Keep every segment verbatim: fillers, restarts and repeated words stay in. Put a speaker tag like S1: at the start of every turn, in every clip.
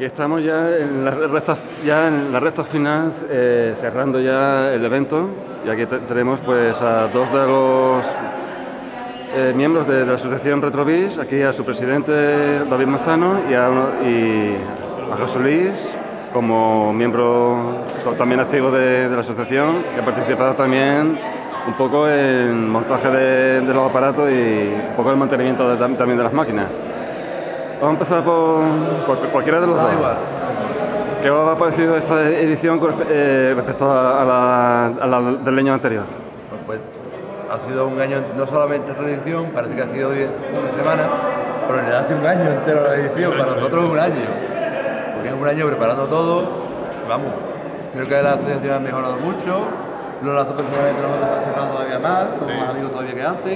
S1: aquí estamos ya en la recta, ya en la recta final, eh, cerrando ya el evento, y aquí te tenemos pues a dos de los eh, miembros de, de la asociación Retrovis, aquí a su presidente David Manzano y a, uno, y a José Luis, como miembro también activo de, de la asociación, que ha participado también un poco en el montaje de, de los aparatos y un poco el mantenimiento de, también de las máquinas. Vamos a empezar por, por cualquiera de los dos. ¿Qué os ha parecido esta edición con, eh, respecto a, a, la, a la del año anterior?
S2: Pues, pues ha sido un año, no solamente esta edición, parece que ha sido una semana, pero en realidad hace un año entero la edición, para nosotros es un año. Porque es un año preparando todo, vamos, creo que la asociación ha mejorado mucho, los lazos personales entre nosotros están cerrando todavía más, somos sí. más amigos todavía que antes.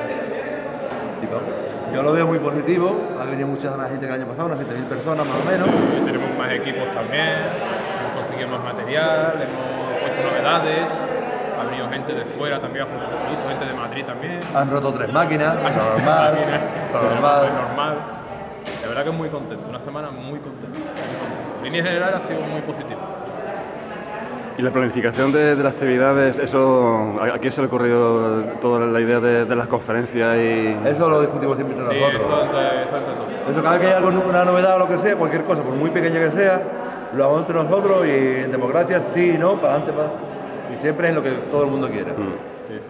S2: Sí. Y vamos. Yo lo veo muy positivo, ha venido mucha más gente que el año pasado, unas siete mil personas más o menos.
S3: Y tenemos más equipos también, hemos conseguido más material, hemos puesto novedades, ha venido gente de fuera también a ofrecer productos, gente de Madrid también.
S2: Han roto tres máquinas, lo normal, lo normal.
S3: normal. La verdad que es muy contento, una semana muy contenta. En línea general ha sido muy positiva.
S1: ¿Y la planificación de, de las actividades, eso, a quién se le ocurrió toda la idea de, de las conferencias y...?
S2: Eso lo discutimos siempre entre
S3: sí,
S2: nosotros.
S3: Eso, eso, eso.
S2: eso, cada vez que hay algo, una novedad o lo que sea, cualquier cosa, por muy pequeña que sea, lo hagamos entre nosotros y en democracia sí y no, para adelante, para... y siempre es lo que todo el mundo quiere.
S1: Mm.
S3: Sí, sí.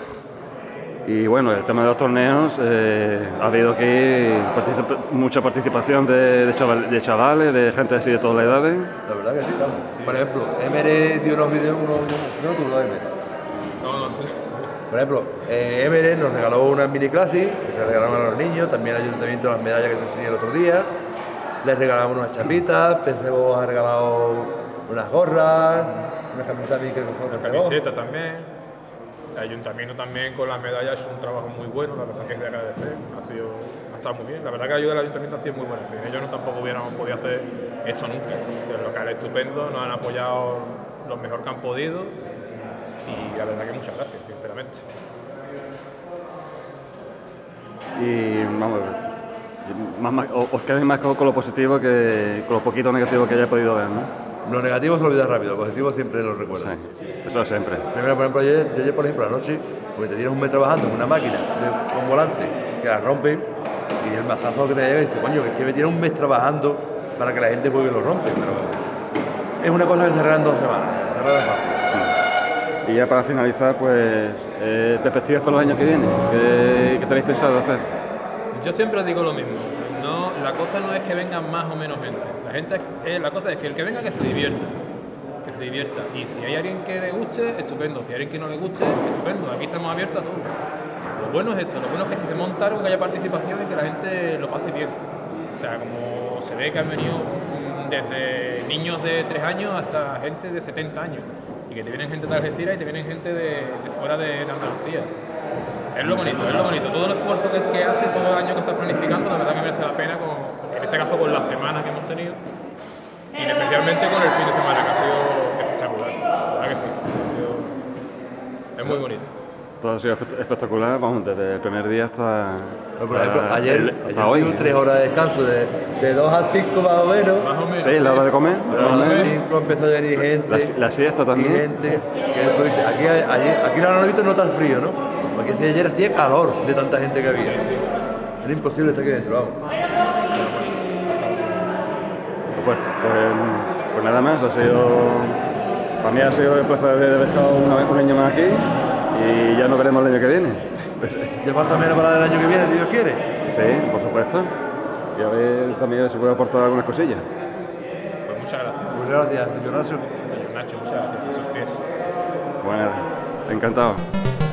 S1: Y bueno, el tema de los torneos, eh, ha habido aquí particip mucha participación de, de, chaval de chavales, de gente así de todas las edades.
S2: La verdad que sí, claro. Sí. Por ejemplo, Emere dio unos vídeos, unos... no, tú lo Emere.
S3: No, no sé.
S2: Por ejemplo, eh, Emere nos regaló una mini clase que se regalaron a los niños, también el ayuntamiento las medallas que te enseñé el otro día. Les regalamos unas chapitas, P C vos ha regalado unas gorras, unas camisetas que nosotros
S3: Una camiseta también. El ayuntamiento también con las medallas es un trabajo muy bueno, la verdad que es de agradecer, ha sido, ha estado muy bien. La verdad que la ayuda del ayuntamiento ha sido muy buena, ellos no tampoco hubiéramos podido hacer esto nunca. El local es estupendo, nos han apoyado lo mejor que han podido y la verdad que muchas gracias, sinceramente.
S1: Y vamos, más, más, os quedáis más con, con lo positivo que con lo poquito negativo que haya podido ver, ¿no?
S2: Lo negativo se olvida rápido, lo positivo siempre lo recuerda.
S1: Sí, eso siempre.
S2: Primero, por ejemplo, ayer, yo ayer, por ejemplo, anoche, porque te tienes un mes trabajando en una máquina de, con volante que la rompe y el mazazo que te lleva y dices, coño, que es que me tiene un mes trabajando para que la gente vuelva y lo rompe, pero es una cosa que se arregla en dos semanas, se arregla fácil.
S1: Sí. Y ya para finalizar, pues, eh, perspectivas para los años que vienen, ¿qué, qué tenéis pensado hacer?
S3: Yo siempre digo lo mismo, no, la cosa no es que vengan más o menos gente, la, gente eh, la cosa es que el que venga que se divierta, que se divierta, y si hay alguien que le guste, estupendo, si hay alguien que no le guste, estupendo, aquí estamos abiertos a todo. Lo bueno es eso, lo bueno es que si se monta algo, que haya participación y que la gente lo pase bien. O sea, como se ve que han venido desde niños de tres años hasta gente de setenta años, y que te vienen gente de Algeciras y te vienen gente de, de fuera de, de Andalucía. Es lo bonito, es lo bonito. Todo el esfuerzo que, que hace, todo el año que estás planificando, la verdad que merece la pena, con, en este caso con la semana que hemos tenido, y especialmente con el fin de semana, que ha sido espectacular. La verdad que sí, ha sido, es muy bonito.
S1: Todo ha sido espectacular, vamos, desde el primer día hasta...
S2: Pero, por ejemplo,
S1: hasta
S2: ayer,
S1: el,
S2: ayer
S1: hasta hoy.
S2: tuvimos tres horas de descanso, de, de dos a cinco más o menos.
S3: Más o menos.
S1: Sí, la hora de comer.
S2: De dos a cinco empezó a venir gente.
S1: La, la siesta también.
S2: Y gente. Que, aquí, ayer, aquí no lo he visto, no está el frío, ¿no? Porque ayer hacía calor de tanta gente que había. Era imposible estar aquí dentro, vamos.
S1: Pues, pues, pues nada más, ha sido... Para mí ha sido el placer de haber estado una vez un año más aquí y ya nos veremos el año que viene.
S2: ¿Ya falta menos para el año que viene, si Dios quiere?
S1: Sí, por supuesto. Y a ver también si puedo aportar algunas cosillas.
S3: Pues muchas gracias.
S2: Muchas gracias, señor Nacho.
S3: Señor Nacho, muchas gracias a sus pies.
S1: Bueno, encantado.